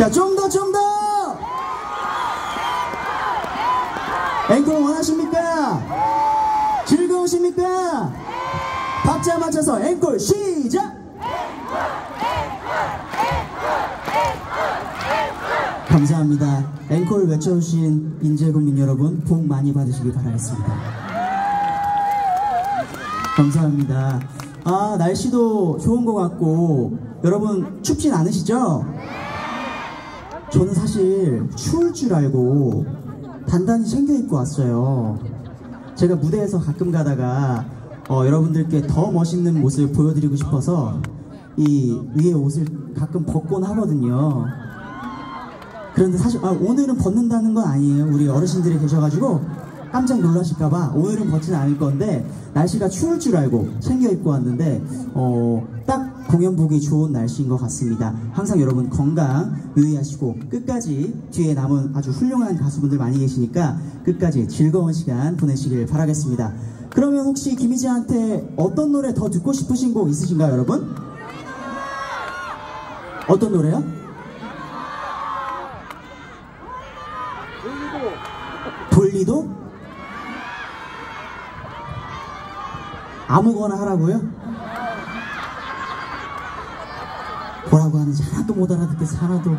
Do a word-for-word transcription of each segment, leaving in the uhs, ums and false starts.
자, 좀 더, 좀 더! 앵콜 원하십니까? 즐거우십니까? 박자 맞춰서 앵콜 시작! 감사합니다. 앵콜 외쳐주신 인제국민 여러분, 복 많이 받으시길 바라겠습니다. 감사합니다. 아, 날씨도 좋은 것 같고, 여러분 춥진 않으시죠? 저는 사실 추울 줄 알고 단단히 챙겨 입고 왔어요. 제가 무대에서 가끔 가다가 어, 여러분들께 더 멋있는 모습을 보여드리고 싶어서 이 위에 옷을 가끔 벗곤 하거든요. 그런데 사실 아, 오늘은 벗는다는 건 아니에요. 우리 어르신들이 계셔가지고 깜짝 놀라실까봐 오늘은 벗지는 않을 건데, 날씨가 추울 줄 알고 챙겨 입고 왔는데 어, 딱 공연 보기 좋은 날씨인 것 같습니다. 항상 여러분 건강 유의하시고 끝까지 뒤에 남은 아주 훌륭한 가수분들 많이 계시니까 끝까지 즐거운 시간 보내시길 바라겠습니다. 그러면 혹시 김희재한테 어떤 노래 더 듣고 싶으신 곡 있으신가요, 여러분? 어떤 노래요? 돌리도? 아무거나 하라고요? 뭐라고 하는지 하나도 못 알아듣겠어. 하나도.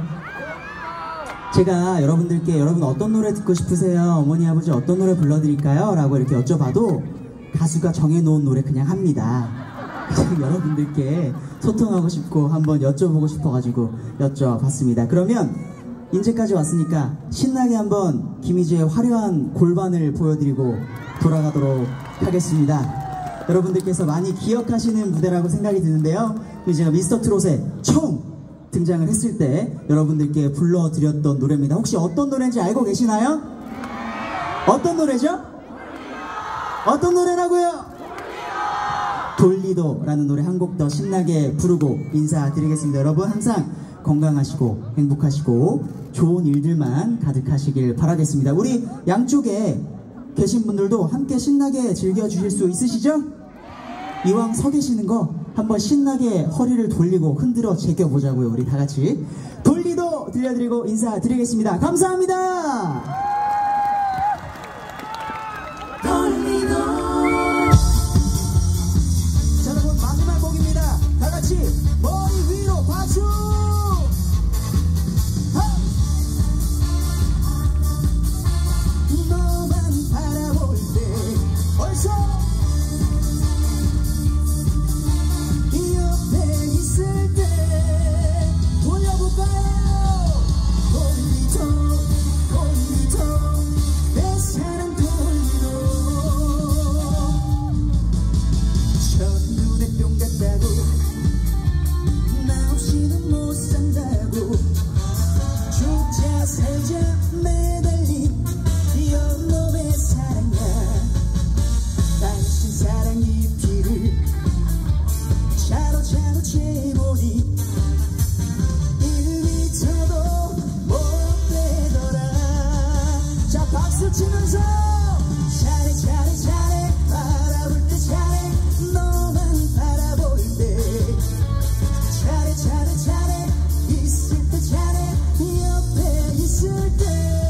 제가 여러분들께 여러분 어떤 노래 듣고 싶으세요? 어머니 아버지 어떤 노래 불러드릴까요? 라고 이렇게 여쭤봐도 가수가 정해놓은 노래 그냥 합니다. 그냥 여러분들께 소통하고 싶고 한번 여쭤보고 싶어가지고 여쭤봤습니다. 그러면 인제까지 왔으니까 신나게 한번 김희재의 화려한 골반을 보여드리고 돌아가도록 하겠습니다. 여러분들께서 많이 기억하시는 무대라고 생각이 드는데요. 제가 미스터트롯에 처음 등장을 했을 때 여러분들께 불러드렸던 노래입니다. 혹시 어떤 노래인지 알고 계시나요? 어떤 노래죠? 어떤 노래라고요? 돌리도 라는 노래 한 곡 더 신나게 부르고 인사드리겠습니다. 여러분 항상 건강하시고 행복하시고 좋은 일들만 가득하시길 바라겠습니다. 우리 양쪽에 계신 분들도 함께 신나게 즐겨주실 수 있으시죠? 이왕 서 계시는 거 한번 신나게 허리를 돌리고 흔들어 제껴보자고요. 우리 다같이 돌리도 들려드리고 인사드리겠습니다. 감사합니다. 돌리도. 자, 여러분 마지막 곡입니다. 다같이 머리 위로 박수. 치면서 차례 차례 차례 바라볼 때 차례 너만 바라볼 때 차례 차례 차례 있을 때 차례 옆에 있을 때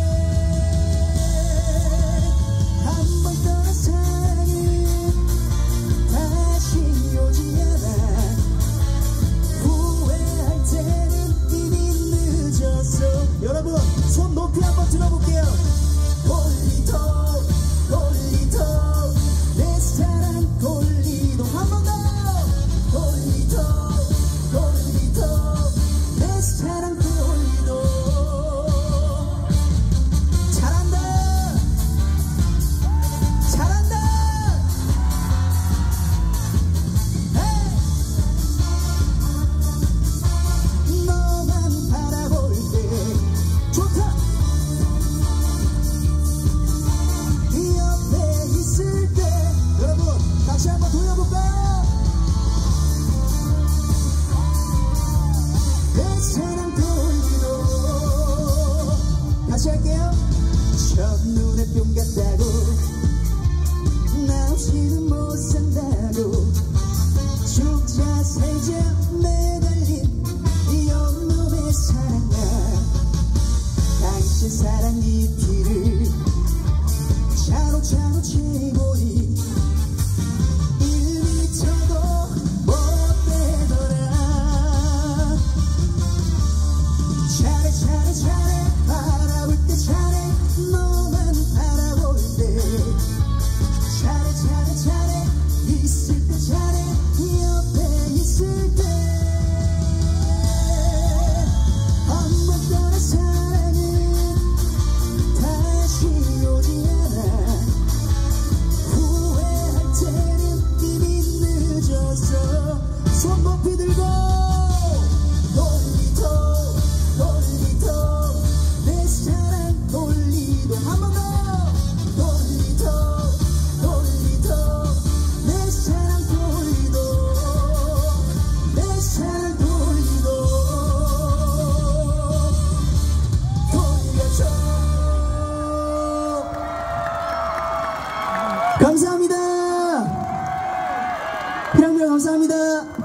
한 번 떠난 사랑은 다시 오지 않아 후회할 때는 이미 늦었어. 여러분 손 높이 한번 들어볼게요. 돌리도 돌리도 내 사랑 돌리도 한 번 더 돌리도 돌리도 내 사랑 돌리도 잘한다 잘한다 에이. 너만 바라볼 때 좋다. 다시 한번 돌려볼까요? 내 사랑 돌리도 다시 할게요. 첫눈에 뿅 갔다고 나 없이는 못 산다고 죽자 살자 매달린 이 온몸의 사랑아 보니 일 미터도 못 되더라. 잘해 잘해 잘해 바라볼 때 잘해 너만 바라볼 때 잘해 잘해 잘해 있을 때 잘해 옆에 있을 때 한 번 떠난 사랑은 다시 오지 않아. 후회할 때는 이미 늦었어. 손 높이 들고 돌리도 돌리도 내 사랑 돌리도 한 번 더 돌리도 돌리도 내 사랑 돌리도 내 사랑 돌리도 돌려줘. 감사합니다. 희랑들 감사합니다.